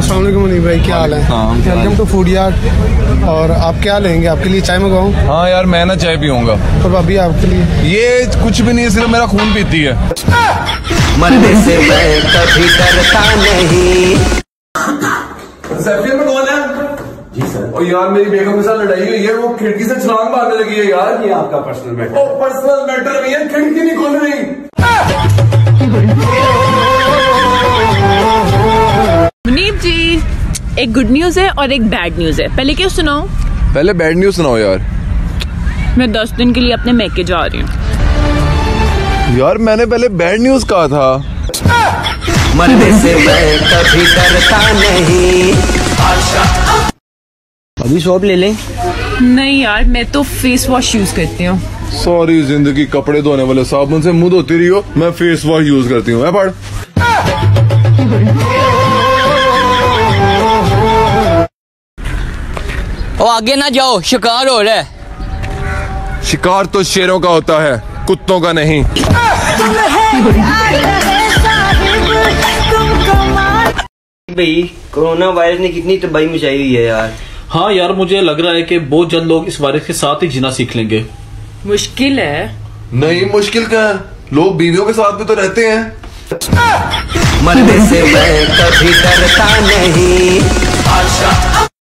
अस्सलाम वालेकुम मुनीब भाई, क्या हाल है? Welcome to food yard. और आप क्या लेंगे? आपके लिए चाय मंगाऊं? हाँ यार, मैं ना चाय पीऊंगा। तो भाभी आपके लिए? ये कुछ भी नहीं है, सिर्फ मेरा खून पीती है। मरने से मैं कभी डरता नहीं। सैफियर में कौन है? जी सर। और यार मेरी बेगम के साथ लड़ाई हुई है, वो खिड़की से छलांग मारने लगी है यार। ये आपका पर्सनल मैटर। ओ पर्सनल मैटर नहीं है, खिड़की नहीं खोल रही। मुनीब जी, एक गुड न्यूज है और एक बैड न्यूज है। पहले क्या सुनाऊं? पहले बैड न्यूज सुनाओ यार। मैं 10 दिन के लिए अपने मैके जा रही हूँ। यार मैंने पहले बैड न्यूज कहा था। मरने से मैं कभी डरता नहीं। अभी शॉप ले लें? नहीं यार, मैं तो फेस वॉश यूज करती हूँ। सॉरी जिंदगी, कपड़े धोने वाले साबुन से मुंह धोती रही हो, मैं फेस वॉश यूज करती हूँ। पढ़। ओ आगे ना जाओ, शिकार हो रहा है। शिकार तो शेरों का होता है, कुत्तों का नहीं। भाई कोरोना वायरस ने कितनी तबाही मचाई हुई है यार। हाँ यार, मुझे लग रहा है कि बहुत जल्द लोग इस वायरस के साथ ही जीना सीख लेंगे। मुश्किल है। नहीं, मुश्किल क्या है, लोग बीवियों के साथ भी तो रहते हैं। मरने से मैं कभी डरता नहीं।